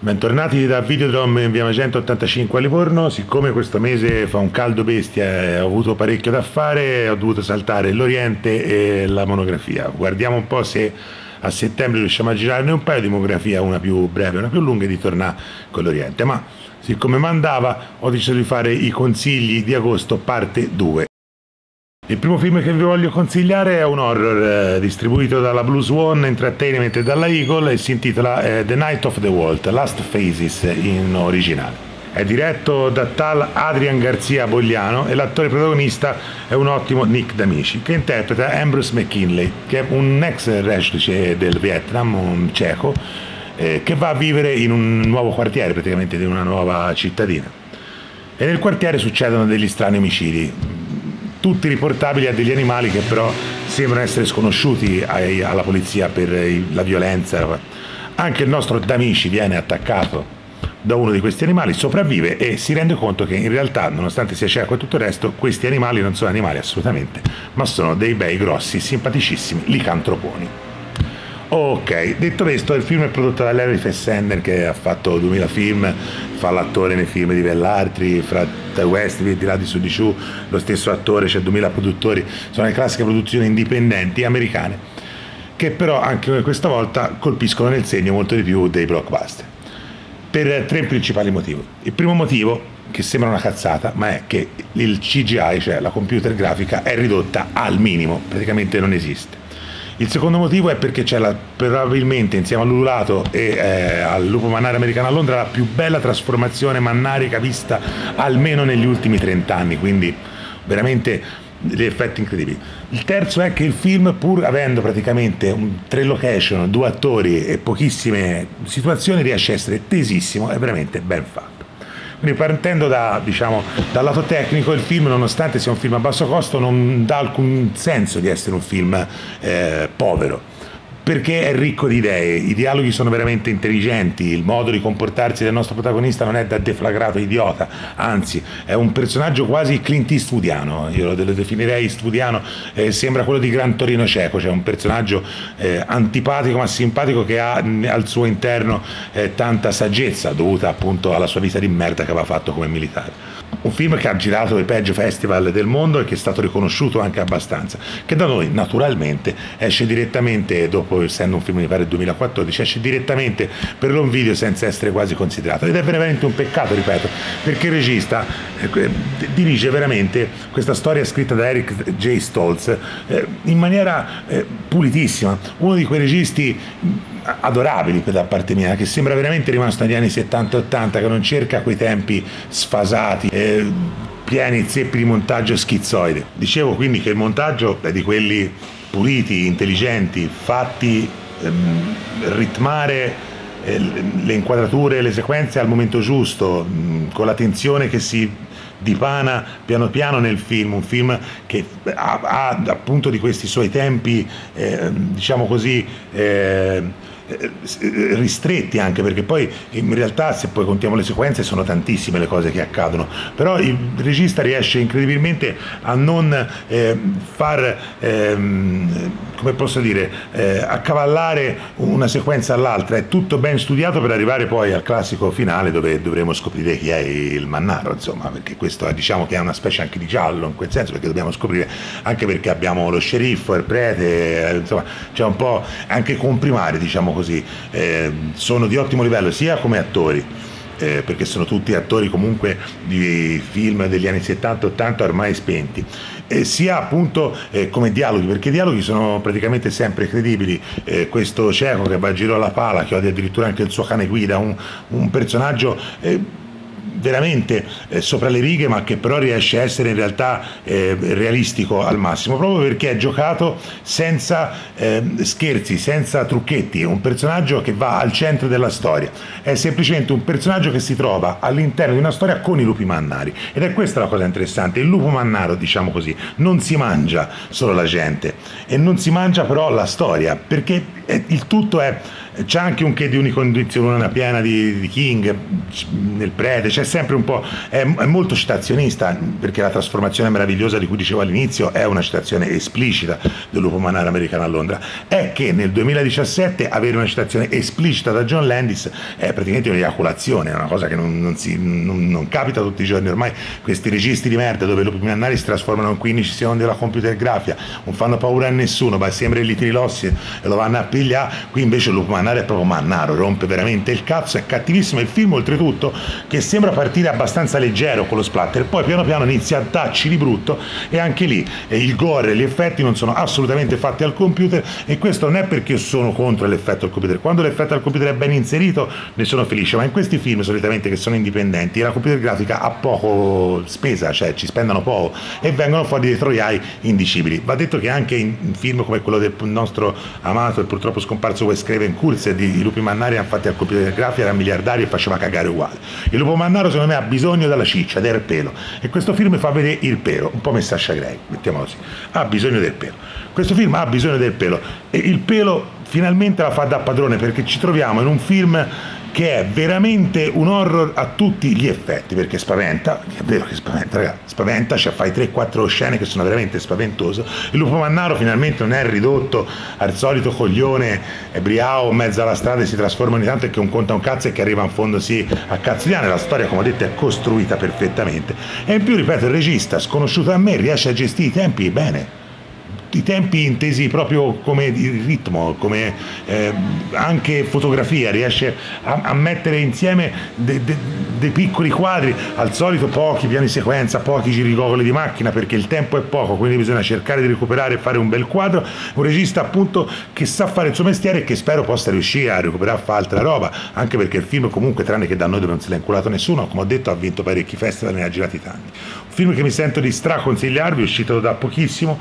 Bentornati da Videodrome in via Magenta 85 a Livorno. Siccome questo mese fa un caldo bestia e ho avuto parecchio da fare, ho dovuto saltare l'Oriente e la monografia. Guardiamo un po' se a settembre riusciamo a girarne un paio di monografia, una più breve e una più lunga, e di tornare con l'Oriente. Ma siccome mandava, ho deciso di fare i consigli di agosto parte 2. Il primo film che vi voglio consigliare è un horror distribuito dalla Blue Swan Entertainment e dalla Eagle e si intitola The Night of the Vault, Last Phases in originale. È diretto da tal Adrian Garcia Bogliano e l'attore protagonista è un ottimo Nick D'Amici, che interpreta Ambrose McKinley, che è un ex reduce del Vietnam, un ceco, che va a vivere in un nuovo quartiere, praticamente di una nuova cittadina. E nel quartiere succedono degli strani omicidi, tutti riportabili a degli animali che però sembrano essere sconosciuti alla polizia per la violenza. Anche il nostro D'Amici viene attaccato da uno di questi animali, sopravvive e si rende conto che in realtà, nonostante sia cieco e tutto il resto, questi animali non sono animali assolutamente, ma sono dei bei grossi, simpaticissimi licantroponi. Ok, detto questo, il film è prodotto da Larry Fessenden, che ha fatto 2000 film, fa l'attore nei film di Vellatri, fra The West, di là di su di giù, lo stesso attore, c'è 2000 produttori, sono le classiche produzioni indipendenti americane, che però anche questa volta colpiscono nel segno molto di più dei blockbuster, per tre principali motivi. Il primo motivo, che sembra una cazzata, ma è che il CGI, cioè la computer grafica, è ridotta al minimo, praticamente non esiste. Il secondo motivo è perché c'è probabilmente, insieme all'ululato e al lupo mannare americano a Londra, la più bella trasformazione mannarica vista almeno negli ultimi 30 anni, quindi veramente degli effetti incredibili. Il terzo è che il film, pur avendo praticamente 3 location, 2 attori e pochissime situazioni, riesce a essere tesissimo e veramente ben fatto. Quindi partendo dal lato tecnico, il film, nonostante sia un film a basso costo, non dà alcun senso di essere un film povero, perché è ricco di idee, i dialoghi sono veramente intelligenti, il modo di comportarsi del nostro protagonista non è da deflagrato idiota, anzi è un personaggio quasi Clint Eastwoodiano, io lo definirei Eastwoodiano, sembra quello di Gran Torino Cieco, cioè un personaggio antipatico ma simpatico, che ha al suo interno tanta saggezza dovuta appunto alla sua vita di merda che aveva fatto come militare. Un film che ha girato i peggio festival del mondo e che è stato riconosciuto anche abbastanza, che da noi naturalmente esce direttamente, dopo essendo un film mi pare 2014, esce direttamente per l'home video senza essere quasi considerato, ed è veramente un peccato, ripeto, perché il regista dirige veramente questa storia scritta da Eric J. Stoltz in maniera pulitissima, uno di quei registi adorabili da parte mia, che sembra veramente rimasto negli anni 70-80, che non cerca quei tempi sfasati, pieni zeppi di montaggio schizzoide. Dicevo quindi che il montaggio è di quelli puliti, intelligenti, fatti ritmare le inquadrature, le sequenze al momento giusto, con la tensione che si dipana piano piano nel film, un film che ha appunto di questi suoi tempi, diciamo così, ristretti, anche perché poi in realtà, se poi contiamo le sequenze, sono tantissime le cose che accadono, però il regista riesce incredibilmente a non far, come posso dire, accavallare una sequenza all'altra, è tutto ben studiato per arrivare poi al classico finale dove dovremo scoprire chi è il Mannaro, insomma, perché questo diciamo che è una specie anche di giallo in quel senso, perché dobbiamo scoprire, anche perché abbiamo lo sceriffo, il prete, insomma c'è un po' anche comprimari, diciamo così, sono di ottimo livello sia come attori, perché sono tutti attori comunque di film degli anni 70-80 ormai spenti, sia appunto come dialoghi, perché i dialoghi sono praticamente sempre credibili. Questo cieco che va a giro alla pala, che odia addirittura anche il suo cane guida, un personaggio veramente sopra le righe, ma che però riesce a essere in realtà realistico al massimo, proprio perché è giocato senza scherzi, senza trucchetti. È un personaggio che va al centro della storia, è semplicemente un personaggio che si trova all'interno di una storia con i lupi mannari, ed è questa la cosa interessante. Il lupo mannaro, diciamo così, non si mangia solo la gente e non si mangia però la storia, perché il tutto è c'è anche un che di unicondizione piena di King nel prete, c'è sempre un po', è molto citazionista, perché la trasformazione meravigliosa di cui dicevo all'inizio è una citazione esplicita del lupo mannaro americano a Londra. È che nel 2017 avere una citazione esplicita da John Landis è praticamente un'eiaculazione, è una cosa che non capita tutti i giorni. Ormai questi registi di merda dove i lupi mannari si trasformano in 15 secondi della computergrafia, non fanno paura a nessuno, ma sembra il Litrilossi e lo vanno a pigliare. Qui invece il lupo mannaro è proprio mannaro, rompe veramente il cazzo, è cattivissimo. Il film oltretutto che sembra partire abbastanza leggero con lo splatter, poi piano piano inizia a darci di brutto, e anche lì il gore e gli effetti non sono assolutamente fatti al computer, e questo non è perché io sono contro l'effetto al computer. Quando l'effetto al computer è ben inserito ne sono felice, ma in questi film solitamente che sono indipendenti la computer grafica ha poco spesa, cioè ci spendono poco e vengono fuori dei troiai indicibili. Va detto che anche in film come quello del nostro amato e purtroppo scomparso Wes Craven, Kurz, di lupi mannari fatti al computer grafica, era miliardario e faceva cagare uguale. Il lupo mannaro secondo me ha bisogno della ciccia, del pelo, e questo film fa vedere il pelo, un po' Sasha Grey, mettiamolo così, ha bisogno del pelo. Questo film ha bisogno del pelo, e il pelo finalmente la fa da padrone, perché ci troviamo in un film che è veramente un horror a tutti gli effetti, perché spaventa, è vero che spaventa, ragazzi, spaventa, cioè fai 3-4 scene che sono veramente spaventose. Il lupo mannaro finalmente non è ridotto al solito coglione briao in mezzo alla strada e si trasforma ogni tanto e che non conta un cazzo e che arriva in fondo sì a cazzigliane. La storia, come ho detto, è costruita perfettamente, e in più, ripeto, il regista sconosciuto a me riesce a gestire i tempi bene, i tempi intesi proprio come ritmo, come anche fotografia, riesce a mettere insieme dei piccoli quadri, al solito pochi piani sequenza, pochi girigoli di macchina, perché il tempo è poco, quindi bisogna cercare di recuperare e fare un bel quadro. Un regista appunto che sa fare il suo mestiere e che spero possa riuscire a recuperare, a fare altra roba, anche perché il film comunque, tranne che da noi dove non se l'ha inculato nessuno, come ho detto, ha vinto parecchi festival e ne ha girati tanti. Un film che mi sento di straconsigliarvi, è uscito da pochissimo,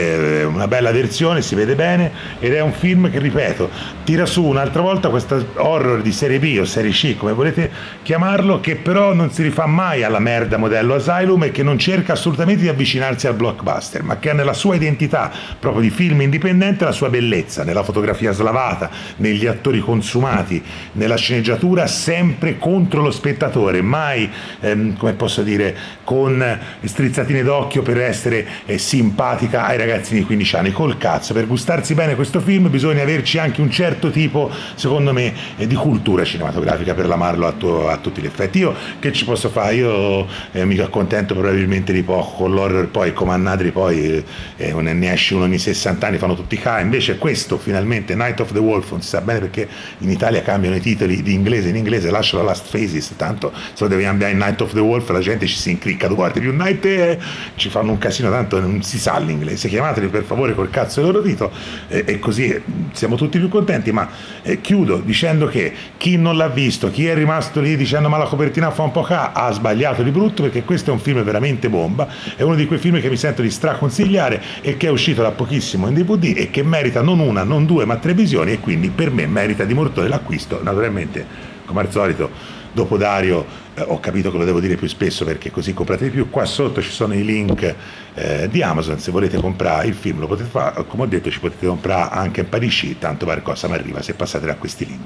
una bella versione, si vede bene, ed è un film che, ripeto, tira su un'altra volta questa horror di serie B o serie C, come volete chiamarlo, che però non si rifà mai alla merda modello Asylum e che non cerca assolutamente di avvicinarsi al blockbuster, ma che ha nella sua identità proprio di film indipendente la sua bellezza, nella fotografia slavata, negli attori consumati, nella sceneggiatura sempre contro lo spettatore, mai, come posso dire, con strizzatine d'occhio per essere simpatica ai ragazzini di 15 anni. Col cazzo, per gustarsi bene questo film bisogna averci anche un certo tipo, secondo me, di cultura cinematografica per amarlo a tutti gli effetti. Io che ci posso fare? Io mi accontento probabilmente di poco con l'horror, poi Comandadri poi ne esce uno ogni 60 anni, fanno tutti ca. Invece questo finalmente, Night of the Wolf, non si sa bene perché in Italia cambiano i titoli di inglese in inglese, lascialo Last Phases, tanto se lo devi cambiare in Night of the Wolf la gente ci si incricca due volte più Night, ci fanno un casino, tanto non si sa l'inglese. Chiamateli per favore col cazzo del loro dito, e così siamo tutti più contenti. Ma chiudo dicendo che chi non l'ha visto, chi è rimasto lì dicendo ma la copertina fa un po' ha sbagliato di brutto, perché questo è un film veramente bomba, è uno di quei film che mi sento di straconsigliare e che è uscito da pochissimo in DVD e che merita non una, non due, ma 3 visioni, e quindi per me merita di mortone l'acquisto. Naturalmente, come al solito, dopo Dario ho capito che lo devo dire più spesso perché così comprate di più. Qua sotto ci sono i link di Amazon, se volete comprare il film lo potete fare, come ho detto ci potete comprare anche in Parisci, tanto per cosa mi arriva se passate da questi link.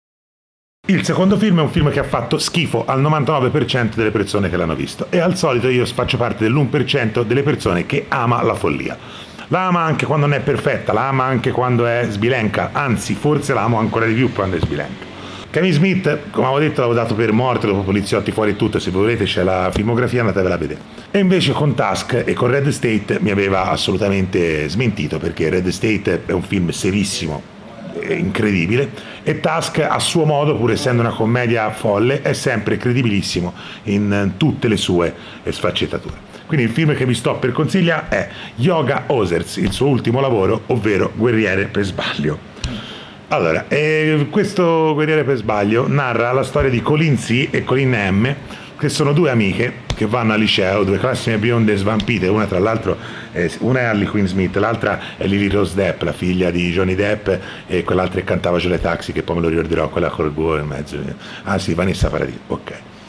Il secondo film è un film che ha fatto schifo al 99% delle persone che l'hanno visto, e al solito io faccio parte dell'1% delle persone che ama la follia. La ama anche quando non è perfetta, la ama anche quando è sbilenca, anzi forse la amo ancora di più quando è sbilenca. Kevin Smith, come avevo detto, l'avevo dato per morto dopo Poliziotti fuori e tutto, se volete c'è la filmografia, andatevela a vedere. E invece con Tusk e con Red State mi aveva assolutamente smentito, perché Red State è un film serissimo, incredibile, e Tusk a suo modo, pur essendo una commedia folle, è sempre credibilissimo in tutte le sue sfaccettature. Quindi il film che vi sto per consigliare è Yoga Hosers, il suo ultimo lavoro, ovvero Guerriere per sbaglio. Allora, questo Guerriere per sbaglio narra la storia di Colleen C e Colleen M, che sono 2 amiche che vanno al liceo, 2 classiche bionde svampite, una tra l'altro, una è Harley Quinn Smith, l'altra è Lily Rose Depp, la figlia di Johnny Depp, e quell'altra che cantava Jolie Taxi, che poi me lo ricorderò, quella col buo in mezzo. Ah sì, Vanessa Paradis, ok.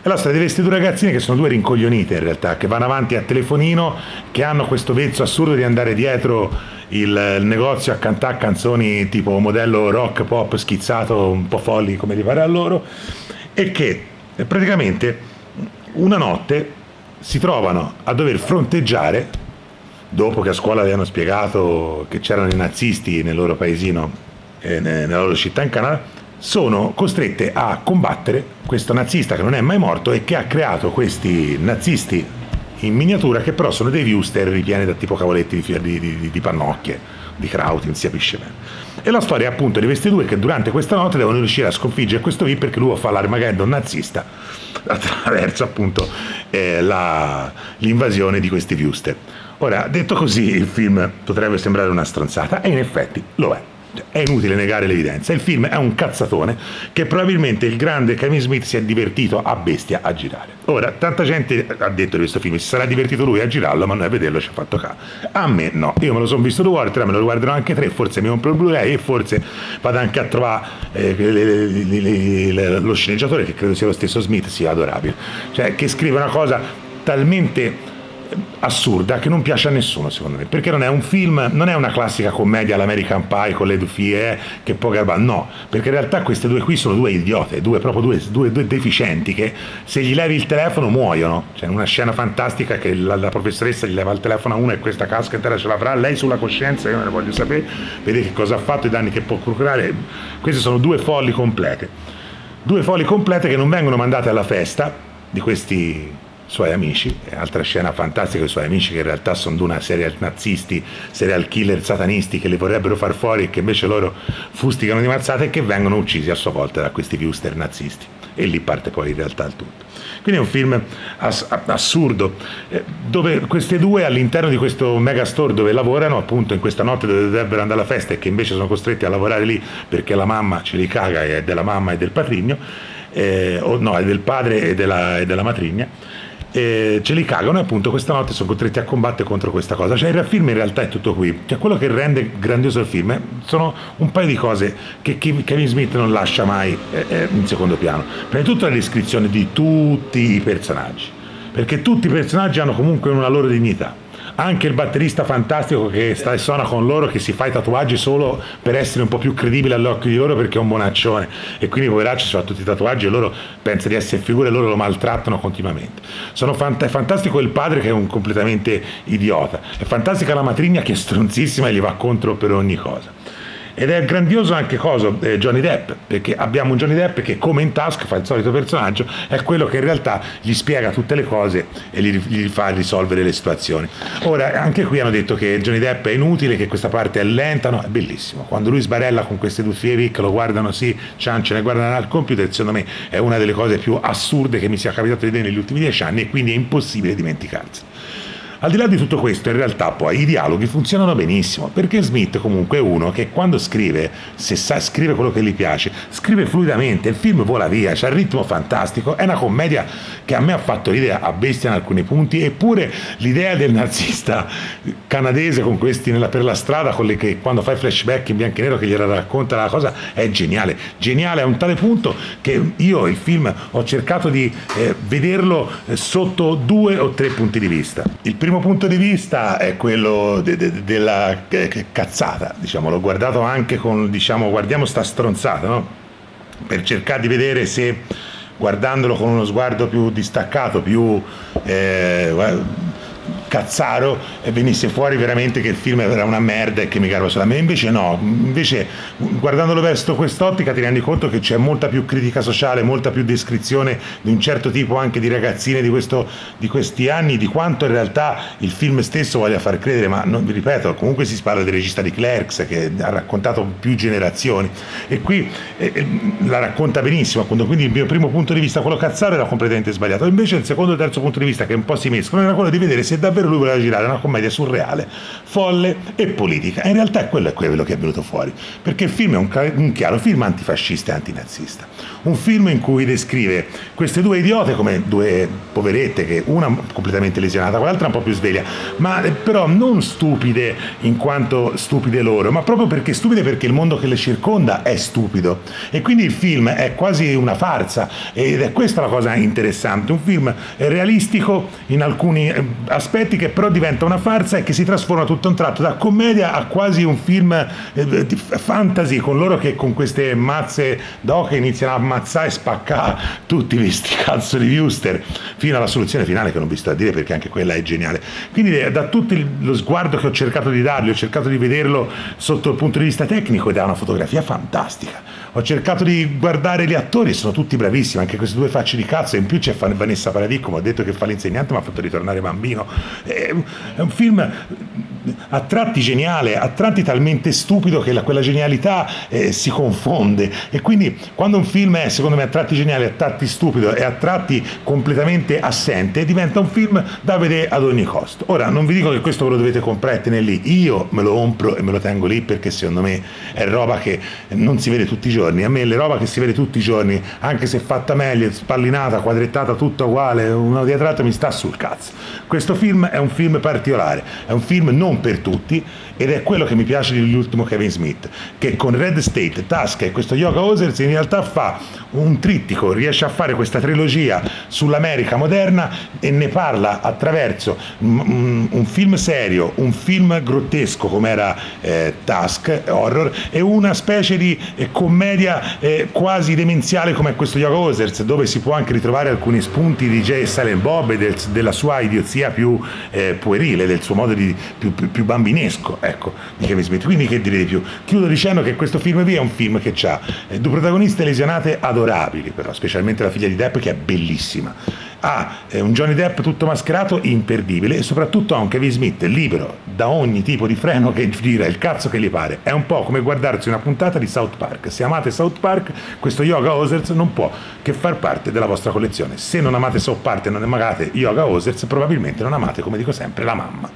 È la storia di queste due ragazzine che sono due rincoglionite in realtà, che vanno avanti a telefonino, che hanno questo vezzo assurdo di andare dietro il negozio a cantare canzoni tipo modello rock pop schizzato, un po' folli come gli pare a loro, e che praticamente una notte si trovano a dover fronteggiare, dopo che a scuola avevano spiegato che c'erano i nazisti nel loro paesino, nella loro città in Canada, sono costrette a combattere questo nazista che non è mai morto e che ha creato questi nazisti in miniatura, che però sono dei viewster ripieni da tipo cavoletti di pannocchie, di krauti, non si capisce bene. E la storia appunto di questi due che durante questa notte devono riuscire a sconfiggere questo V, perché lui fa l'Armageddon nazista attraverso appunto l'invasione di questi viewster. Ora, detto così, il film potrebbe sembrare una stronzata, e in effetti lo è. È inutile negare l'evidenza. Il film è un cazzatone che probabilmente il grande Kevin Smith si è divertito a bestia a girare. Ora, tanta gente ha detto di questo film si sarà divertito lui a girarlo, ma noi a vederlo ci ha fatto caso. A me no, io me lo sono visto 2 volte, me lo guarderò anche 3, forse mi compro il Blu-ray e forse vado anche a trovare lo sceneggiatore, che credo sia lo stesso Smith, sia adorabile, cioè che scrive una cosa talmente assurda che non piace a nessuno, secondo me, perché non è un film, non è una classica commedia all'American Pie con le Dufie che poi garba, no, perché in realtà queste due qui sono due idiote, due deficienti che se gli levi il telefono muoiono. C'è una scena fantastica che la professoressa gli leva il telefono a uno e questa casca intera ce l'avrà lei sulla coscienza, io me ne voglio sapere, vedere che cosa ha fatto, i danni che può procurare. Queste sono due folli complete che non vengono mandate alla festa di questi suoi amici. Altra scena fantastica, i suoi amici che in realtà sono una serial nazisti, serial killer satanisti che li vorrebbero far fuori e che invece loro fustigano di mazzate e che vengono uccisi a sua volta da questi viewster nazisti, e lì parte poi in realtà il tutto. Quindi è un film assurdo, dove queste due all'interno di questo megastore dove lavorano appunto in questa notte dove dovrebbero andare alla festa e che invece sono costretti a lavorare lì perché la mamma ce li caga, e è della mamma e del patrigno, o no, è del padre e della matrigna, ce li cagano, e appunto questa notte sono costretti a combattere contro questa cosa. Cioè il film in realtà è tutto qui, cioè quello che rende grandioso il film sono un paio di cose che Kevin Smith non lascia mai in secondo piano. Prima di tutto la descrizione di tutti i personaggi, perché tutti i personaggi hanno comunque una loro dignità. Anche il batterista fantastico che sta e suona con loro, che si fa i tatuaggi solo per essere un po' più credibile all'occhio di loro perché è un bonaccione, e quindi poveracci si fa tutti i tatuaggi e loro pensa di essere figure e loro lo maltrattano continuamente. È fantastico il padre che è un completamente idiota, è fantastica la matrigna che è stronzissima e gli va contro per ogni cosa. Ed è grandioso anche Johnny Depp, perché abbiamo un Johnny Depp che, come in Tusk, fa il solito personaggio, è quello che in realtà gli spiega tutte le cose e gli fa risolvere le situazioni. Ora, anche qui hanno detto che Johnny Depp è inutile, che questa parte è lenta, no, è bellissimo. Quando lui sbarella con queste due fievi che lo guardano, sì, cianciano e guardano al computer, secondo me è una delle cose più assurde che mi sia capitato di vedere negli ultimi 10 anni, e quindi è impossibile dimenticarsi. Al di là di tutto questo, in realtà poi i dialoghi funzionano benissimo, perché Smith comunque è uno che quando scrive, se scrive quello che gli piace, scrive fluidamente, il film vola via, c'ha il ritmo fantastico, è una commedia che a me ha fatto ridere a bestia in alcuni punti, eppure l'idea del nazista canadese con questi per la strada, con che quando fa i flashback in bianco e nero che gliela racconta la cosa, è geniale, geniale a un tale punto che io il film ho cercato di vederlo sotto 2 o 3 punti di vista. Il primo punto di vista è quello della cazzata, diciamo, l'ho guardato anche con, diciamo, guardiamo sta stronzata, no? Per cercare di vedere se, guardandolo con uno sguardo più distaccato, più cazzaro, e venisse fuori veramente che il film era una merda e che mi garba sulla me. Invece no, invece guardandolo verso quest'ottica ti rendi conto che c'è molta più critica sociale, molta più descrizione di un certo tipo anche di ragazzine di questi anni, di quanto in realtà il film stesso voglia far credere. Ma non, vi ripeto, comunque si parla del regista di Clerks che ha raccontato più generazioni, e qui la racconta benissimo, appunto. Quindi il mio primo punto di vista, quello cazzaro, era completamente sbagliato. Invece il secondo e il terzo punto di vista, che un po' si mescolano, era quello di vedere se davvero davvero lui voleva girare una commedia surreale, folle e politica. E in realtà quello è quello che è venuto fuori, perché il film è un chiaro film antifascista e antinazista, un film in cui descrive queste due idiote come due poverette, che una completamente lesionata, quell'altra un po' più sveglia, ma però non stupide in quanto stupide loro, ma proprio perché stupide perché il mondo che le circonda è stupido, e quindi il film è quasi una farsa, ed è questa la cosa interessante, un film realistico in alcuni aspetti che però diventa una farsa e che si trasforma tutto a un tratto da commedia a quasi un film di fantasy, con loro che con queste mazze d'oca iniziano a ammazzare e spaccare tutti questi cazzo di viewster fino alla soluzione finale, che non vi sto a dire perché anche quella è geniale. Quindi da tutto lo sguardo che ho cercato di dargli, ho cercato di vederlo sotto il punto di vista tecnico ed è una fotografia fantastica. Ho cercato di guardare gli attori, sono tutti bravissimi, anche queste due facce di cazzo, e in più c'è Vanessa Paradis, come ho detto, che fa l'insegnante, mi ha fatto ritornare bambino. È un film a tratti geniale, a tratti talmente stupido che quella genialità si confonde, e quindi quando un film è secondo me a tratti geniale, a tratti stupido e a tratti completamente assente, diventa un film da vedere ad ogni costo. Ora non vi dico che questo ve lo dovete comprare e tenere lì, io me lo compro e me lo tengo lì perché secondo me è roba che non si vede tutti i giorni. A me le roba che si vede tutti i giorni, anche se fatta meglio, spallinata, quadrettata, tutta uguale, uno dietro l'altro, mi sta sul cazzo. Questo film è un film particolare, è un film non per tutti, ed è quello che mi piace dell'ultimo Kevin Smith, che con Red State, Tusk e questo Yoga Hosers in realtà fa un trittico, riesce a fare questa trilogia sull'America moderna e ne parla attraverso un film serio, un film grottesco come era Tusk, horror, e una specie di commedia quasi demenziale come questo Yoga Hosers, dove si può anche ritrovare alcuni spunti di Jay Silent Bob e della sua idiozia più puerile, del suo modo più bambinesco, ecco, di Kevin Smith. Quindi che dire di più? Chiudo dicendo che questo film è un film che ha due protagoniste lesionate adorabili, però specialmente la figlia di Depp, che è bellissima, ha un Johnny Depp tutto mascherato imperdibile, e soprattutto ha un Kevin Smith libero da ogni tipo di freno, che gira il cazzo che gli pare. È un po' come guardarsi una puntata di South Park. Se amate South Park, questo Yoga Hosers non può che far parte della vostra collezione. Se non amate South Park e non amate Yoga Hosers, probabilmente non amate, come dico sempre, la mamma.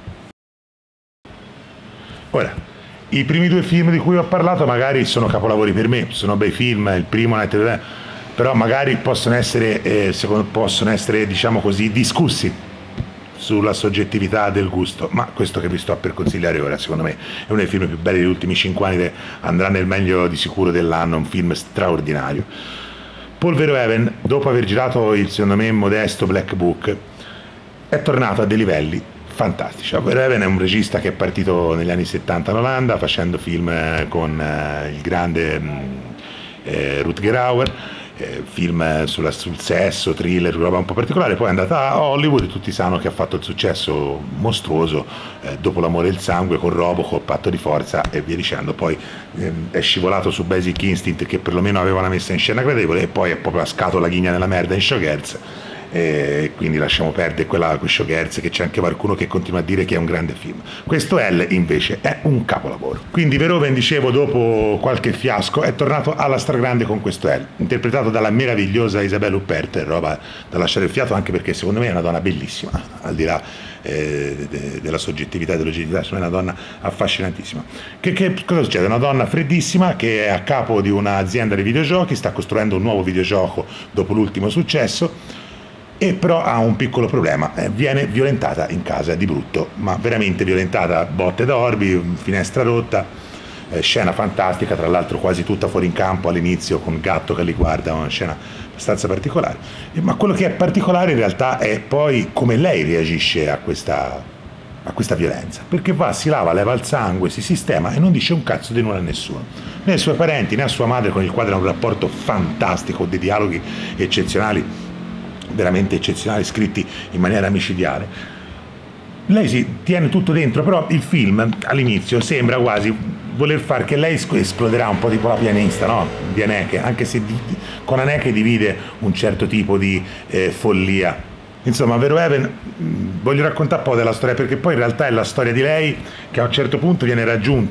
Ora, i primi due film di cui ho parlato magari sono capolavori per me, sono bei film, il primo però magari possono essere diciamo così, discussi sulla soggettività del gusto, ma questo che vi sto per consigliare ora secondo me è uno dei film più belli degli ultimi 5 anni, andrà nel meglio di sicuro dell'anno, un film straordinario. Paul Verhoeven, dopo aver girato il secondo me modesto Black Book, è tornato a dei livelli fantastici. Verhoeven è un regista che è partito negli anni 70 in Olanda facendo film con il grande Rutger Hauer, film sul sesso, thriller, roba un po' particolare. Poi è andata a Hollywood, tutti sanno che ha fatto il successo mostruoso dopo l'amore e il sangue, con Robocop, Patto di forza e via dicendo. Poi è scivolato su Basic Instinct, che perlomeno aveva una messa in scena gradevole, e poi è proprio a scatola ghigna nella merda in Showgirls. E quindi lasciamo perdere quella Showgirls, che c'è anche qualcuno che continua a dire che è un grande film. Questo L invece è un capolavoro. Quindi Verhoeven, dicevo, dopo qualche fiasco è tornato alla stragrande con questo L, interpretato dalla meravigliosa Isabelle Huppert, roba da lasciare il fiato, anche perché secondo me è una donna bellissima, al di là della soggettività e dell'oggettività, è una donna affascinantissima. Che cosa succede? Una donna freddissima che è a capo di un'azienda di videogiochi, sta costruendo un nuovo videogioco dopo l'ultimo successo, e però ha un piccolo problema, viene violentata in casa di brutto, ma veramente violentata, botte d'orbi, finestra rotta, scena fantastica, tra l'altro quasi tutta fuori in campo all'inizio, con il gatto che li guarda, una scena abbastanza particolare. Ma quello che è particolare in realtà è poi come lei reagisce a questa violenza, perché va, si lava, leva il sangue, si sistema e non dice un cazzo di nulla a nessuno, né ai suoi parenti né a sua madre, con il quale ha un rapporto fantastico, dei dialoghi eccezionali, veramente eccezionali, scritti in maniera micidiale. Lei si tiene tutto dentro, però il film all'inizio sembra quasi voler far che lei esploderà un po' tipo la pianista, no? Di Haneke, anche se con Haneke divide un certo tipo di follia. Insomma, Verhoeven, voglio raccontare un po' della storia, perché poi in realtà è la storia di lei che a un certo punto viene raggiunta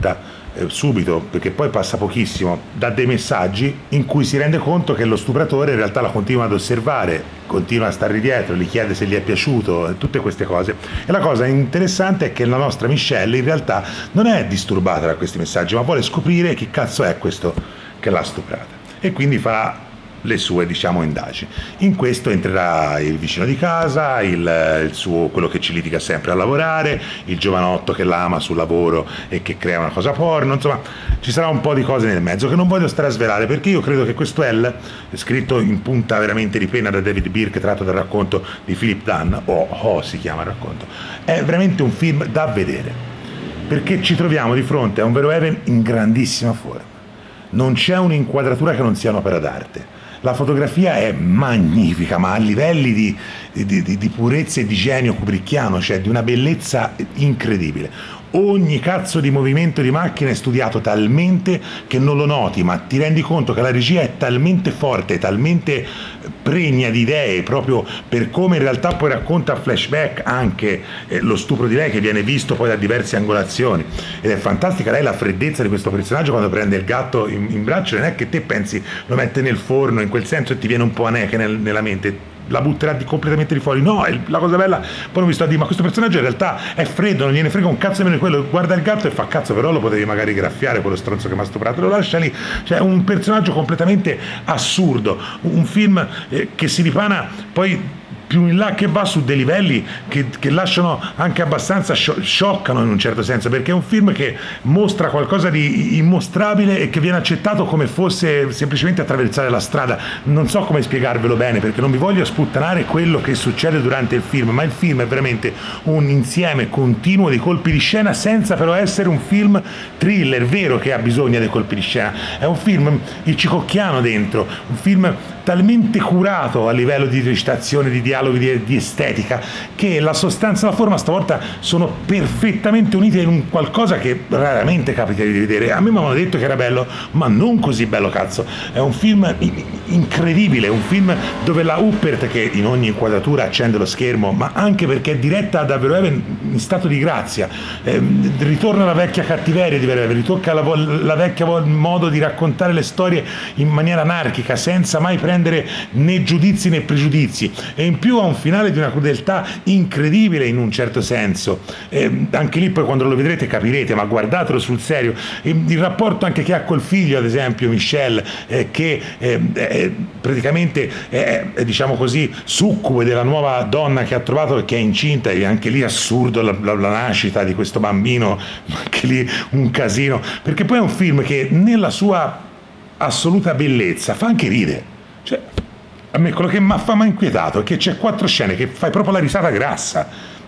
subito, perché poi passa pochissimo, dà dei messaggi in cui si rende conto che lo stupratore in realtà la continua ad osservare, continua a stargli dietro, gli chiede se gli è piaciuto, tutte queste cose. E la cosa interessante è che la nostra Michelle in realtà non è disturbata da questi messaggi, ma vuole scoprire chi cazzo è questo che l'ha stuprata, e quindi farà le sue, diciamo, indagini. In questo entrerà il vicino di casa, quello che ci litiga sempre a lavorare, il giovanotto che l'ama sul lavoro e che crea una cosa porno, insomma ci sarà un po' di cose nel mezzo che non voglio stare a svelare, perché io credo che questo L, scritto in punta veramente di penna da David Birk, tratto dal racconto di Philip Dunn, o si chiama il racconto, è veramente un film da vedere, perché ci troviamo di fronte a un Verhoeven in grandissima forma. Non c'è un'inquadratura che non sia un'opera d'arte. La fotografia è magnifica, ma a livelli di purezza e di genio kubrickiano, cioè di una bellezza incredibile. Ogni cazzo di movimento di macchina è studiato talmente che non lo noti, ma ti rendi conto che la regia è talmente forte, talmente pregna di idee, proprio per come in realtà poi racconta a flashback anche lo stupro di lei, che viene visto poi da diverse angolazioni. Ed è fantastica lei, la freddezza di questo personaggio quando prende il gatto in braccio, non è che te pensi lo mette nel forno in quel senso e ti viene un po' aneche nella mente, la butterà completamente di fuori. No, la cosa bella, poi ho visto a dire, ma questo personaggio in realtà è freddo, non gliene frega un cazzo nemmeno di quello, guarda il gatto e fa cazzo, però lo potevi magari graffiare quello stronzo che mi ha stuprato, lo lascia lì. Cioè un personaggio completamente assurdo, un film che si ripana poi più in là, che va su dei livelli che lasciano anche abbastanza, scioccano in un certo senso, perché è un film che mostra qualcosa di immostrabile e che viene accettato come fosse semplicemente attraversare la strada. Non so come spiegarvelo bene, perché non vi voglio sputtanare quello che succede durante il film, ma il film è veramente un insieme continuo di colpi di scena, senza però essere un film thriller vero che ha bisogno dei colpi di scena. È un film hitchcockiano dentro, un film talmente curato a livello di recitazione, di dialoghi, di estetica, che la sostanza e la forma stavolta sono perfettamente unite in un qualcosa che raramente capita di vedere. A me mi avevano detto che era bello, ma non così bello, cazzo. È un film incredibile, un film dove la Huppert, che in ogni inquadratura accende lo schermo, ma anche perché è diretta da Verhoeven in stato di grazia, ritorna alla vecchia cattiveria di Verhoeven, ritocca la vecchia modo di raccontare le storie in maniera anarchica, senza mai prendere né giudizi né pregiudizi, e in più ha un finale di una crudeltà incredibile in un certo senso. Anche lì poi quando lo vedrete capirete, ma guardatelo sul serio. Il rapporto anche che ha col figlio, ad esempio Michelle, che praticamente è, diciamo così, succube della nuova donna che ha trovato e che è incinta, e anche lì assurdo la nascita di questo bambino, anche lì un casino, perché poi è un film che nella sua assoluta bellezza fa anche ridere. Cioè, a me quello che mi ha inquietato è che c'è 4 scene che fai proprio la risata grassa,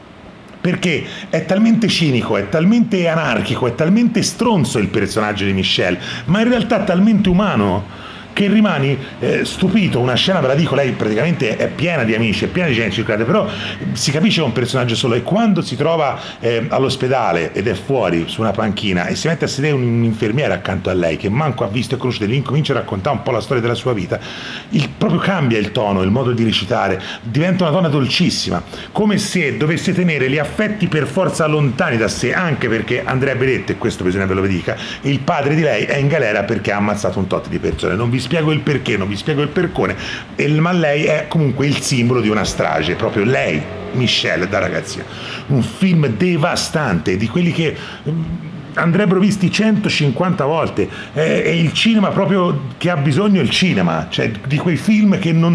perché è talmente cinico, è talmente anarchico, è talmente stronzo il personaggio di Michelle, ma in realtà talmente umano che rimani stupito. Una scena, ve la dico, lei praticamente è piena di amici, è piena di gente circolare, però si capisce che è un personaggio solo, e quando si trova all'ospedale ed è fuori su una panchina e si mette a sedere un'infermiera accanto a lei che manco ha visto e conosce, lì incomincia a raccontare un po' la storia della sua vita, proprio cambia il tono, il modo di recitare, diventa una donna dolcissima, come se dovesse tenere gli affetti per forza lontani da sé, anche perché Andrea Bedette, e questo bisogna ve lo dica, il padre di lei è in galera perché ha ammazzato un tot di persone. Non vi spiego il perché, non vi spiego il percone, ma lei è comunque il simbolo di una strage, proprio lei, Michelle, da ragazzina. Un film devastante, di quelli che andrebbero visti 150 volte. È il cinema proprio che ha bisogno, il cinema, cioè di quei film che non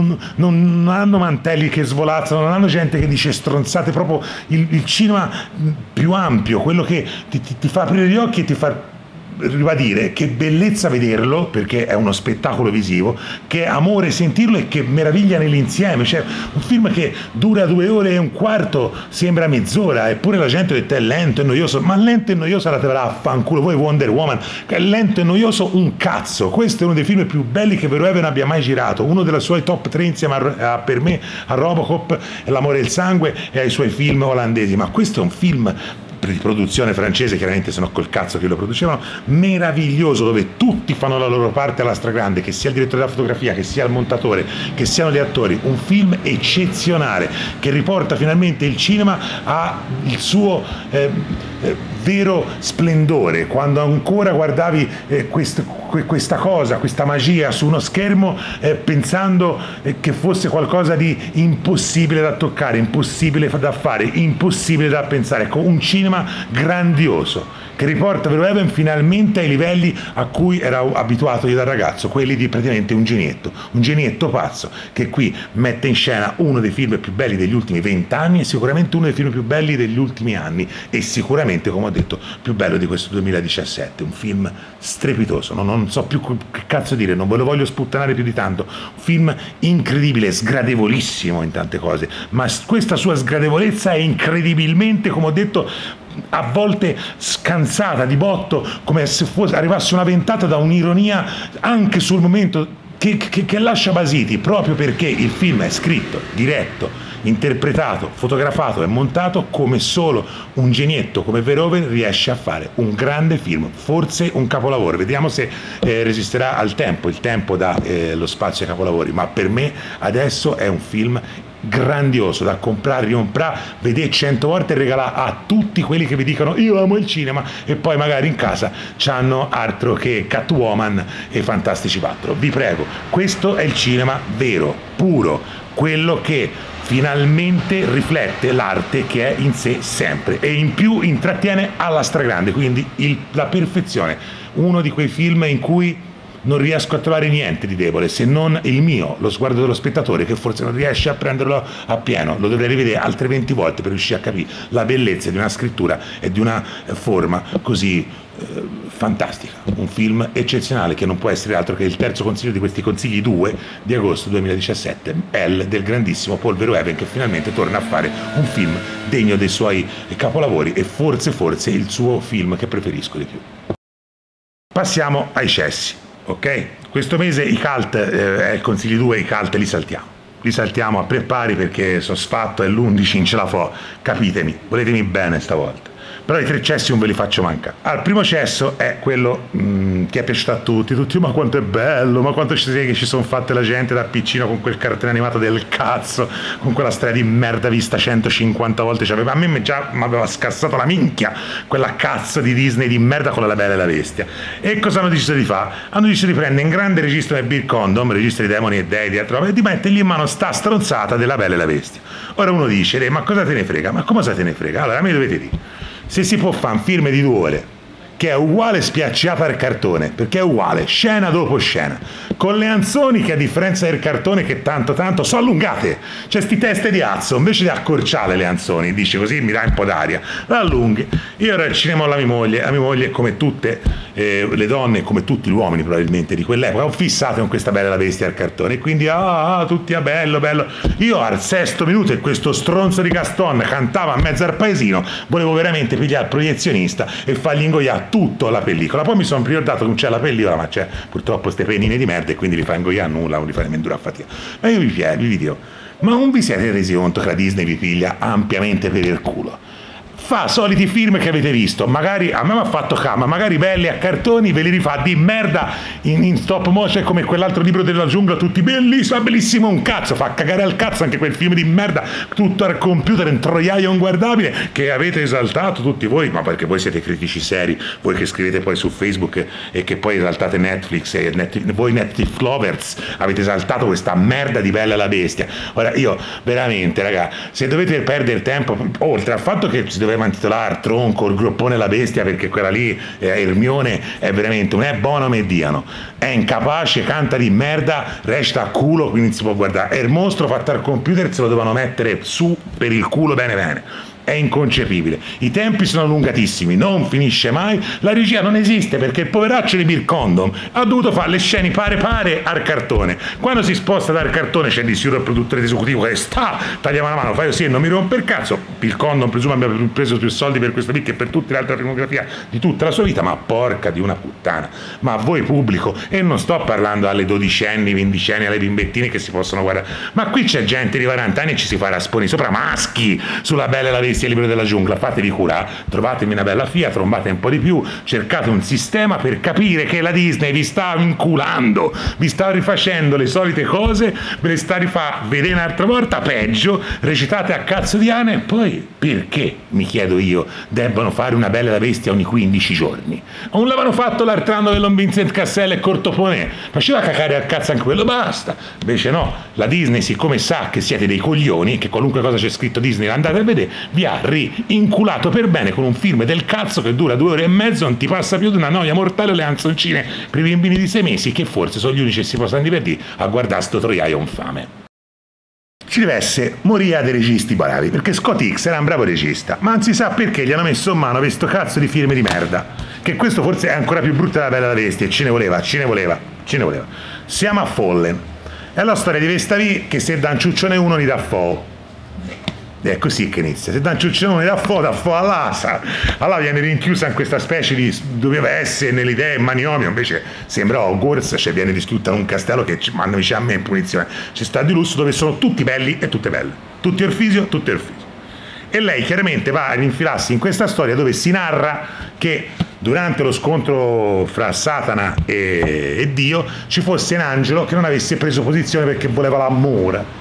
hanno mantelli che svolazzano, non hanno gente che dice stronzate, proprio il cinema più ampio, quello che ti fa aprire gli occhi e ti fa ribadire che bellezza vederlo, perché è uno spettacolo visivo, che è amore sentirlo e che meraviglia nell'insieme. Cioè un film che dura 2 ore e un quarto, sembra mezz'ora, eppure la gente ha detto è lento e noioso, ma lento e noioso andatevela a fanculo voi. Wonder Woman, che è lento e noioso un cazzo. Questo è uno dei film più belli che Verhoeven abbia mai girato, uno delle sue top 3 insieme per me a Robocop, L'amore e il sangue e ai suoi film olandesi, ma questo è un film di produzione francese, chiaramente, se no col cazzo che lo producevano, meraviglioso, dove tutti fanno la loro parte alla stragrande, che sia il direttore della fotografia, che sia il montatore, che siano gli attori. Un film eccezionale che riporta finalmente il cinema al suo vero splendore, quando ancora guardavi questa cosa, questa magia su uno schermo pensando che fosse qualcosa di impossibile da toccare, impossibile da fare, impossibile da pensare. Ecco, un cinema grandioso che riporta Verhoeven finalmente ai livelli a cui era abituato io da ragazzo, quelli di praticamente un genietto pazzo, che qui mette in scena uno dei film più belli degli ultimi 20 anni e sicuramente uno dei film più belli degli ultimi anni e sicuramente, come ho detto, più bello di questo 2017, un film strepitoso, non so più che cazzo dire, non ve lo voglio sputtanare più di tanto, un film incredibile, sgradevolissimo in tante cose, ma questa sua sgradevolezza è incredibilmente, come ho detto, a volte scansata di botto, come se arrivasse una ventata da un'ironia anche sul momento che lascia basiti, proprio perché il film è scritto, diretto, interpretato, fotografato e montato come solo un genietto come Verhoeven riesce a fare. Un grande film, forse un capolavoro. Vediamo se resisterà al tempo, il tempo dà lo spazio ai capolavori, ma per me adesso è un film grandioso da comprare, ricomprare, vedere 100 volte e regalare a tutti quelli che vi dicono io amo il cinema e poi magari in casa c'hanno altro che Catwoman e Fantastici 4. Vi prego, questo è il cinema vero, puro, quello che finalmente riflette l'arte che è in sé sempre e in più intrattiene alla stragrande, quindi la perfezione, uno di quei film in cui non riesco a trovare niente di debole, se non il mio, lo sguardo dello spettatore, che forse non riesce a prenderlo appieno. Lo dovrei rivedere altre 20 volte per riuscire a capire la bellezza di una scrittura e di una forma così fantastica. Un film eccezionale che non può essere altro che il terzo consiglio di questi consigli 2 di agosto 2017, Elle del grandissimo Paul Verhoeven, che finalmente torna a fare un film degno dei suoi capolavori e forse il suo film che preferisco di più. Passiamo ai cessi. Ok? Questo mese i cult, è il consiglio 2, i cult li saltiamo a prepari perché sono sfatto, è l'11, non ce la fo, capitemi, voletemi bene stavolta. Però i 3 cessi non ve li faccio mancare. Allora, il primo cesso è quello che è piaciuto a tutti, ma quanto è bello, ma quanto che ci sono fatte la gente da piccino con quel cartone animato del cazzo, con quella storia di merda vista 150 volte, a me già mi aveva scassato la minchia quella cazzo di Disney di merda con La Bella e la Bestia. E cosa hanno deciso di fare? Hanno deciso di prendere in grande registro del Bill Condom, registro di demoni e dei, e di mettergli in mano sta stronzata della Bella e la Bestia. Ora uno dice, ma cosa te ne frega? Ma come te ne frega? Allora, a me dovete dire, se si può fare un film di 2 ore che è uguale spiacciata al cartone, perché è uguale, scena dopo scena, con le anzoni che a differenza del cartone che tanto sono allungate, c'è sti teste di azzo, invece di accorciare le anzoni, dice così mi dà un po' d'aria, la allunghi. Io ero al cinema con la mia moglie come tutte le donne, come tutti gli uomini probabilmente di quell'epoca, ho fissato con questa Bella la Bestia al cartone, e quindi tutti bello. Io al 6° minuto e questo stronzo di Gaston cantava a mezzo al paesino, volevo veramente pigliare il proiezionista e fargli ingoiare tutto la pellicola. Poi mi sono ricordato che non c'è la pellicola, ma c'è purtroppo ste pennine di merda e quindi li fa ingoiare nulla, non li fa nemmeno durare a fatica. Ma io vi dico, ma non vi siete resi conto che la Disney vi piglia ampiamente per il culo? Fa soliti film che avete visto, magari a me mi ha fatto cama, magari belli a cartoni, ve li rifà di merda in stop motion come quell'altro libro della giungla, tutti bellissimo un cazzo, fa cagare al cazzo anche quel film di merda, tutto al computer, un troiaio inguardabile, che avete esaltato tutti voi, ma perché voi siete critici seri, voi che scrivete poi su Facebook e che poi esaltate Netflix, voi Netflix lovers avete esaltato questa merda di Bella la Bestia. Ora io veramente, raga, se dovete perdere tempo, oltre al fatto che si doveva intitolare Tronco, il groppone la bestia, perché quella lì, Ermione, è veramente un è buono me diano, è incapace, canta di merda, resta a culo, quindi si può guardare, è il mostro fatto al computer, se lo dovevano mettere su per il culo bene. È inconcepibile, i tempi sono allungatissimi, non finisce mai, la regia non esiste perché il poveraccio di Bill Condom ha dovuto fare le scene pare al cartone. Quando si sposta dal cartone c'è di sicuro il produttore esecutivo che tagliava la mano, fai così e non mi rompe il cazzo. Bill Condom presumo abbia preso più soldi per questo film che per tutta l'altra filmografia di tutta la sua vita, ma porca di una puttana, ma a voi pubblico, e non sto parlando alle 12enni, 15enni, alle bimbettine che si possono guardare, ma qui c'è gente di 40 anni e ci si fa rasponi sopra, maschi sulla Bella e la Bestia Bestia, il libro della giungla, fatevi cura, trovatemi una bella FIA, trombate un po' di più, cercate un sistema per capire che la Disney vi sta inculando, vi sta rifacendo le solite cose, ve le sta rifà vedere un'altra volta, peggio, recitate a cazzo di ane, e poi perché, mi chiedo io, debbano fare una Bella Bestia ogni 15 giorni? Non l'avevano fatto l'altro anno dell'On Vincent Cassel e Cortopone, faceva cacare a cazzo anche quello, basta. Invece no, la Disney, siccome sa che siete dei coglioni, che qualunque cosa c'è scritto Disney andate a vedere, vi ha rinculato per bene con un film del cazzo che dura 2 ore e mezzo, non ti passa più di una noia mortale, le anzoncine per i bambini di 6 mesi, che forse sono gli unici che si possono divertire a guardare sto troiaio infame. Ci deve essere moria dei registi bravi, perché Scott Hicks era un bravo regista, ma non si sa perché gli hanno messo in mano questo cazzo di film di merda, che questo forse è ancora più brutto della Bella Bestia, e ce ne voleva. Siamo a Fallen, è la storia di Vestavi che se da un ciuccione uno gli dà fuoco. È così che inizia, se da un ciuccione uno gli dà fuoco all'asa, allora viene rinchiusa in questa specie di, doveva essere nelle idee manicomio, invece sembra Hogwarts, cioè viene distrutta in un castello che ci mandano a me in punizione, ci sta di lusso dove sono tutti belli e tutte belle, tutti Orfisio, tutte Orfisio. E lei chiaramente va ad infilarsi in questa storia dove si narra che durante lo scontro fra Satana e Dio ci fosse un angelo che non avesse preso posizione perché voleva l'amore,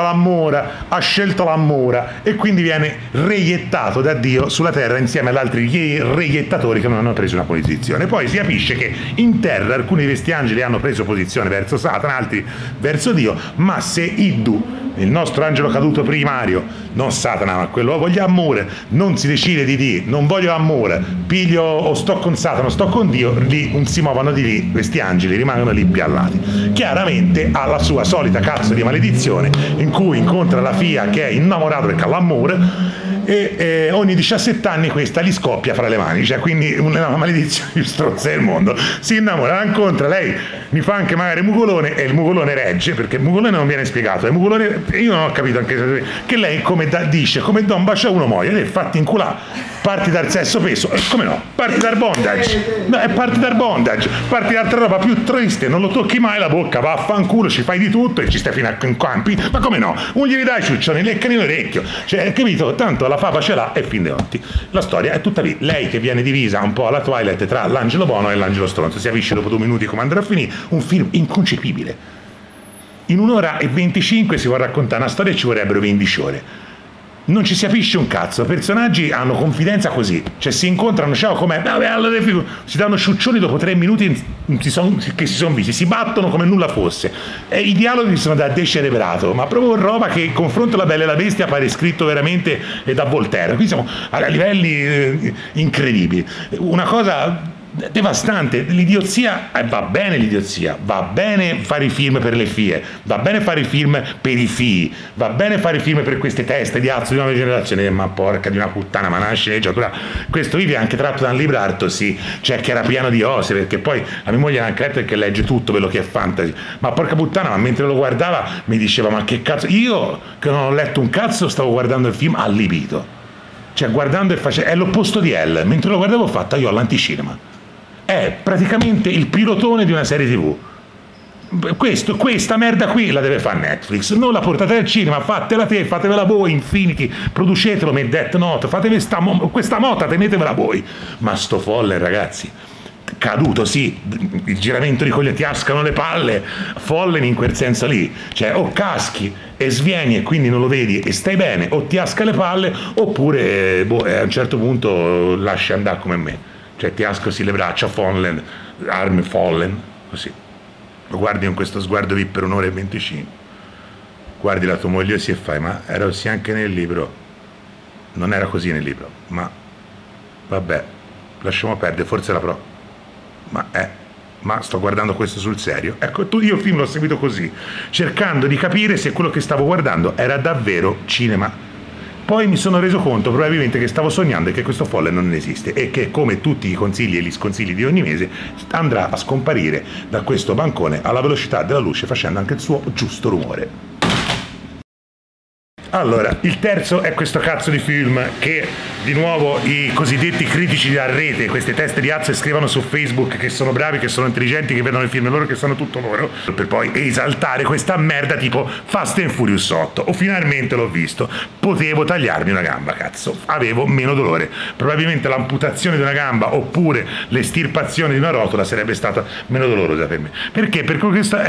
ha scelto l'amore e quindi viene reiettato da Dio sulla terra insieme agli altri reiettatori che non hanno preso una posizione. Poi si capisce che in terra alcuni di questi angeli hanno preso posizione verso Satana, altri verso Dio, ma se Iddu, il nostro angelo caduto primario, non Satana ma quello voglio amore, non si decide di dire non voglio amore, piglio o sto con Satana o sto con Dio, lì non si muovono di lì, questi angeli rimangono lì piallati. Chiaramente ha la sua solita cazzo di maledizione in cui incontra la figlia che è innamorato perché ha l'amore e ogni 17 anni questa gli scoppia fra le mani, cioè quindi una maledizione più stronza del mondo. Si innamora, la incontra, lei mi fa anche magari mugolone e il mugolone regge, perché il mugolone non viene spiegato, il mugolone, io non ho capito anche che lei come dice, come Don bacia uno muoia, lei fatti inculà, parti dal sesso peso, come no, parti dal bondage, no, parti dal bondage, parti da altra roba più triste, non lo tocchi mai la bocca, va a fanculo, ci fai di tutto e ci stai fino a campi, ma come no, non gli dai ciuccioni, leccano l'orecchio, cioè capito, tanto la fava ce l'ha e fin dei conti. La storia è tutta lì, lei che viene divisa un po' alla Twilight tra l'angelo buono e l'angelo stronzo, si capisce dopo 2 minuti come andrà a finire, un film inconcepibile. In 1 ora e 25 si vuole raccontare una storia e ci vorrebbero 15 ore. Non ci si capisce un cazzo, i personaggi hanno confidenza così, cioè si incontrano, ciao com'è, si danno ciuccioni dopo 3 minuti che si sono visti, si battono come nulla fosse, e i dialoghi sono da decerebrato, ma proprio roba che il confronto La Bella e la Bestia pare scritto veramente da Voltaire, qui siamo a livelli incredibili, una cosa devastante, l'idiozia, va bene l'idiozia, va bene fare i film per le fie, va bene fare i film per i figli, va bene fare i film per queste teste di azzo di nuova generazione, ma porca di una puttana, ma nasce sceneggiatura, questo vive anche tratto da un libro sì, cioè che era pieno di ose, perché poi a mia moglie era anche letto che legge tutto quello che è fantasy, ma porca puttana, ma mentre lo guardava mi diceva ma che cazzo, io che non ho letto un cazzo stavo guardando il film allibito, cioè guardando e facendo, è l'opposto di Elle, mentre lo guardavo ho fatto io all'anticinema. È praticamente il pilotone di una serie TV. Questa merda qui la deve fare Netflix, non la portate al cinema, fatela te, fatevela voi, Infinity, producetelo, me Death Note, fatevi questa mota, tenetevela voi. Ma sto Fallen, ragazzi, caduto sì, il giramento di coglioni, ti ascano le palle, Fallen in quel senso lì, cioè o caschi e svieni e quindi non lo vedi e stai bene, o ti asca le palle, oppure a un certo punto lasci andare come me. Cioè ti ascosi le braccia, Fallen, armi Fallen, così. Lo guardi con questo sguardo lì per 1 ora e 25. Guardi la tua moglie e fai, ma era così anche nel libro? Non era così nel libro, ma vabbè, lasciamo perdere, forse la pro. Ma sto guardando questo sul serio. Ecco, io il film l'ho seguito così, cercando di capire se quello che stavo guardando era davvero cinema. Poi mi sono reso conto probabilmente che stavo sognando e che questo Fallen non esiste e che, come tutti i consigli e gli sconsigli di ogni mese, andrà a scomparire da questo bancone alla velocità della luce facendo anche il suo giusto rumore. Allora, il terzo è questo cazzo di film che, di nuovo, i cosiddetti critici della rete, queste teste di azze scrivono su Facebook che sono bravi, che sono intelligenti, che vedono il film loro, che sanno tutto loro, per poi esaltare questa merda tipo Fast and Furious 8. O finalmente l'ho visto, potevo tagliarmi una gamba, cazzo, avevo meno dolore. Probabilmente l'amputazione di una gamba oppure l'estirpazione di una rotola sarebbe stata meno dolorosa per me. Perché? Perché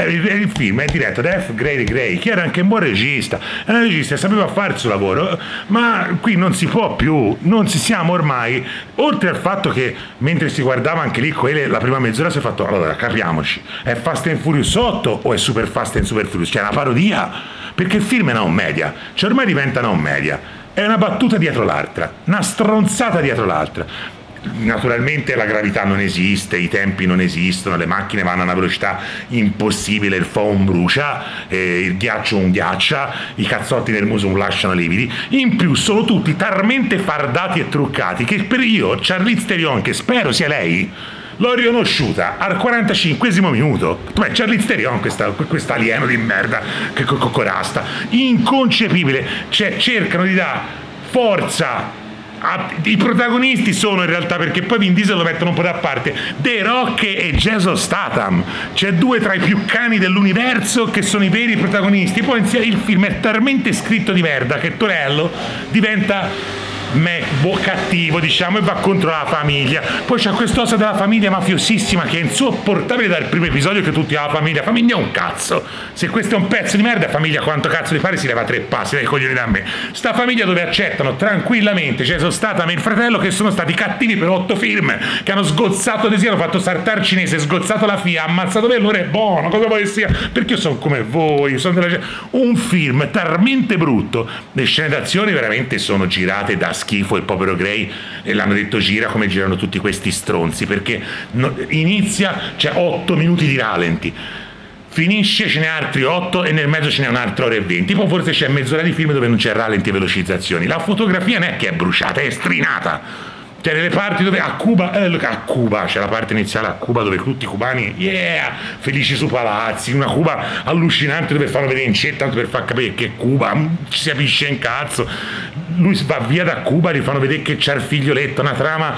il film è diretto da F. Gary Gray, che era anche un buon regista, è un regista, sapeva fare il suo lavoro, ma qui non si può più, non ci siamo ormai, oltre al fatto che mentre si guardava anche lì quelle, la prima mezz'ora si è fatto, allora capiamoci, è Fast and Furious 8 o è Super Fast and Super Furious? Cioè è una parodia, perché il film è una commedia, cioè ormai diventa una commedia, è una battuta dietro l'altra, una stronzata dietro l'altra. Naturalmente la gravità non esiste, i tempi non esistono, le macchine vanno a una velocità impossibile, il foam brucia, il ghiaccio un ghiaccia, i cazzotti nel muso un lasciano lividi. In più sono tutti talmente fardati e truccati che per io Charlize Theron, che spero sia lei, l'ho riconosciuta al 45esimo minuto. Beh, Charlize Theron, questa alieno di merda, che cocorasta, inconcepibile. Cioè cercano di dare forza. I protagonisti sono in realtà, perché poi Vin Diesel lo mettono un po' da parte, The Rock e Jason Statham, c'è due tra i più cani dell'universo che sono i veri protagonisti. Poi il film è talmente scritto di merda che Torello diventa cattivo, diciamo, e va contro la famiglia. Poi c'è quest'osa della famiglia mafiosissima che è insopportabile dal primo episodio, che tutti la famiglia è un cazzo, se questo è un pezzo di merda, famiglia quanto cazzo di fare, si leva 3 passi dai coglioni da me. Sta famiglia dove accettano tranquillamente, cioè sono stata e il fratello che sono stati cattivi per 8 film, che hanno sgozzato Desio, hanno fatto saltare cinese, sgozzato la FIA, ammazzato me, allora è buono, cosa vuoi che sia, perché io sono come voi, sono un film talmente brutto, le scene d'azione veramente sono girate da schifo. Il povero Gray, e l'hanno detto, gira come girano tutti questi stronzi, perché inizia, c'è 8 minuti di ralenti, finisce, ce n'è altri 8 e nel mezzo ce n'è un'altra ora e 20, poi forse c'è mezz'ora di film dove non c'è ralenti e velocizzazioni. La fotografia non è che è bruciata, è strinata. Cioè nelle parti dove a Cuba c'è la parte iniziale a Cuba dove tutti i cubani felici su palazzi, una Cuba allucinante dove fanno vedere incetta tanto per far capire che Cuba ci si capisce in cazzo. Lui va via da Cuba, gli fanno vedere che c'è il figlioletto, una trama,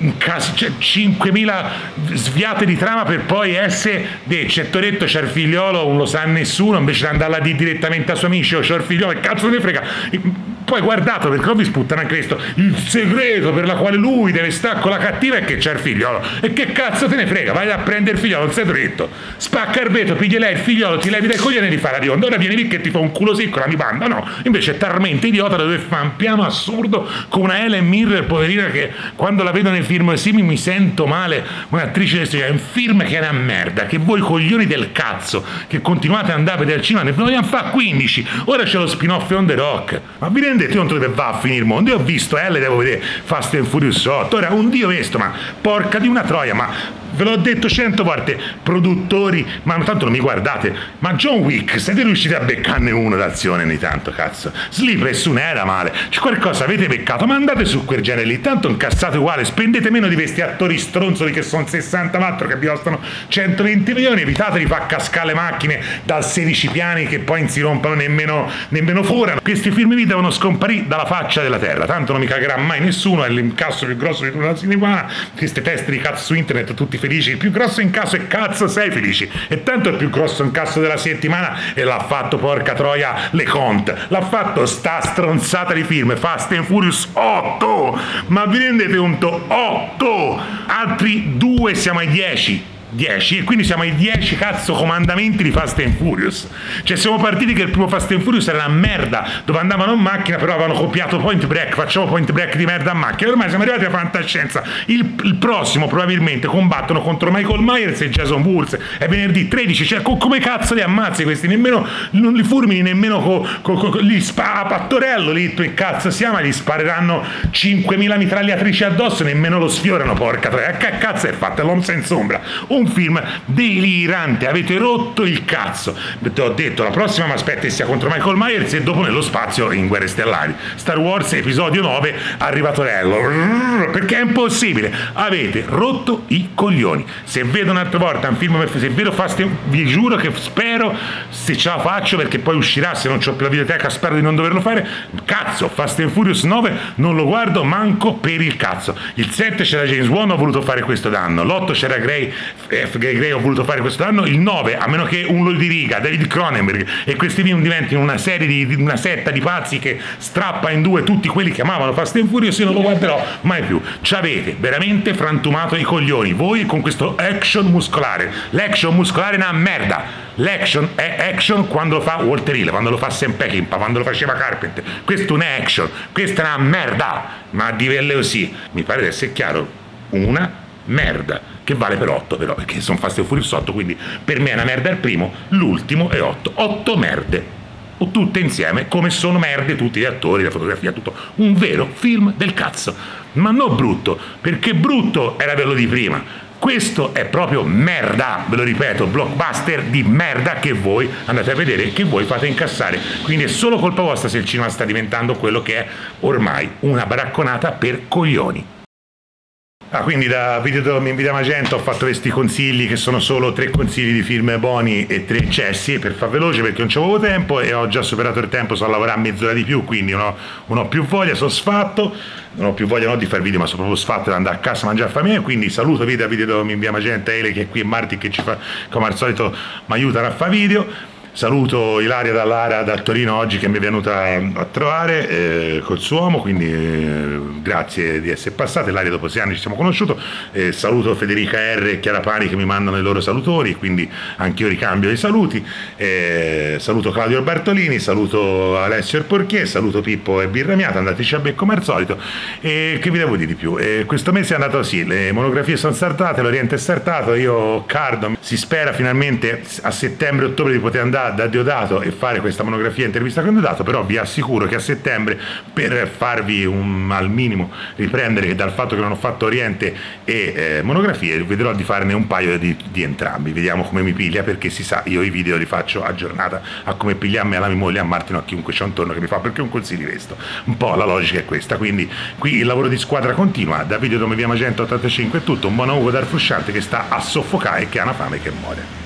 c'è 5.000 sviate di trama per poi essere c'è Toretto, c'è il figliolo, non lo sa nessuno, invece di andare là direttamente a suoi amici, c'ho il figliolo, che cazzo ne frega. Poi guardato, perché non vi sputtano anche questo, il segreto per la quale lui deve stare con la cattiva è che c'è il figliolo, e che cazzo te ne frega, vai a prendere il figliolo, non sei Toretto, spacca il vetro, piglia lei il figliolo, ti levi dai coglioni e li fa la rionda, ora vieni lì che ti fa un culo secco, la mi banda, no, invece è talmente idiota da dover fare un piano assurdo con una Helen Mirren, poverina, che quando la vedo nei film simili mi sento male, un'attrice è un film che è una merda, che voi coglioni del cazzo che continuate ad andare a vedere al cinema, ne vogliamo fare 15, ora c'è lo spin-off on The Rock, ma vi rendete conto dove va a finire il mondo? Io ho visto devo vedere Fast and Furious 8, ora un dio questo, ma porca di una troia, ma ve l'ho detto 100 volte, produttori, ma tanto non mi guardate, ma John Wick, siete riusciti a beccarne uno d'azione ogni tanto, cazzo, Sleepless non era male, c'è qualcosa avete beccato, ma andate su quel genere lì, tanto incassate uguale, spendete meno di questi attori stronzoli che sono 64 che vi costano 120 milioni, evitate di far cascare le macchine dal 16 piani che poi non si rompono nemmeno forano. Questi film lì devono scomparire dalla faccia della terra, tanto non mi cagherà mai nessuno, è l'incasso più grosso di tutta la settimana, queste teste di cazzo su internet tutti felici, il più grosso incasso e cazzo sei felici, e tanto il più grosso incasso della settimana e l'ha fatto, porca troia, Le Conte, l'ha fatto sta stronzata di film Fast and Furious 8, ma vi rendete conto? 8, altri 2 siamo ai 10, e quindi siamo ai 10 cazzo comandamenti di Fast and Furious. Cioè siamo partiti che il primo Fast and Furious era una merda, dove andavano in macchina, però avevano copiato Point Break, facciamo Point Break di merda a macchina, ormai siamo arrivati alla fantascienza. Il prossimo probabilmente combattono contro Michael Myers e Jason Voorhees, è venerdì 13, cioè come cazzo li ammazzi questi, nemmeno non li fulmini, nemmeno li spara a Torello lì, che cazzo si chiama, gli spareranno 5.000 mitragliatrici addosso, nemmeno lo sfiorano, porca troia, che cazzo è fatta? L'uomo senza ombra, un film delirante, avete rotto il cazzo. Ti ho detto, la prossima mi aspetta sia contro Michael Myers e dopo nello spazio in Guerre Stellari. Star Wars episodio 9, arrivato Rello, perché è impossibile. Avete rotto i coglioni. Se vedo un'altra volta un film, se vedo vi giuro che spero, se ce la faccio, perché poi uscirà, se non c'ho più la videoteca spero di non doverlo fare, cazzo, Fast and Furious 9 non lo guardo manco per il cazzo. Il 7 c'era James Wan, ho voluto fare questo danno, l'8 c'era Gray, ho voluto fare questo danno, il 9, a meno che uno di riga, David Cronenberg, e questi film diventino una serie di una setta di pazzi che strappa in due tutti quelli che amavano Fast and Furious, io non lo guarderò mai più. Ci avete veramente frantumato i coglioni voi con questo action muscolare. L'action muscolare è una merda. L'action è action quando lo fa Walter Hill, quando lo fa Sam Peckinpah, quando lo faceva Carpenter. Questo non è action, questa è una merda, ma di velle così, mi pare di essere chiaro, una merda, che vale per 8 però, perché sono Fast and Furious 8, quindi per me è una merda il primo, l'ultimo è 8, 8 merde, o tutte insieme, come sono merde tutti gli attori, la fotografia, tutto, un vero film del cazzo, ma non brutto, perché brutto era quello di prima. Questo è proprio merda, ve lo ripeto, blockbuster di merda che voi andate a vedere e che voi fate incassare. Quindi è solo colpa vostra se il cinema sta diventando quello che è ormai, una baracconata per coglioni. Quindi da video mi invita Magenta ho fatto questi consigli che sono solo 3 consigli di film buoni e 3 eccessi per far veloce perché non c'avevo tempo e ho già superato il tempo, so lavorare mezz'ora di più, quindi non ho più voglia, sono sfatto, non ho più voglia non di fare video ma sono proprio sfatto di andare a casa a mangiare a famiglia, quindi saluto video mi invia Magenta, Ele che è qui e Marti che ci fa come al solito mi aiutano a fare video. Saluto Ilaria dal Torino oggi che mi è venuta a trovare col suo uomo, quindi grazie di essere passata. Ilaria dopo 6 anni ci siamo conosciuti. Saluto Federica R e Chiara Pani che mi mandano i loro salutori, quindi anch'io ricambio i saluti. Saluto Claudio Bartolini, saluto Alessio il Porchier, saluto Pippo e Birramiata, andateci a becco come al solito. E che vi devo dire di più? Questo mese è andato così, le monografie sono startate, l'Oriente è startato, io Cardo, si spera finalmente a settembre-ottobre di poter andare da Deodato e fare questa monografia intervista con Deodato, però vi assicuro che a settembre, per farvi al minimo riprendere dal fatto che non ho fatto Oriente e monografie, vedrò di farne un paio di entrambi, vediamo come mi piglia, perché si sa, io i video li faccio a giornata, a come pigliarmi alla mia moglie, a Martino, a chiunque c'è intorno che mi fa perché un consiglio di questo, un po' la logica è questa, quindi qui il lavoro di squadra continua. Da video dove via Magenta 85 è tutto, un buon uovo dal Frusciante che sta a soffocare e che ha una fame che muore.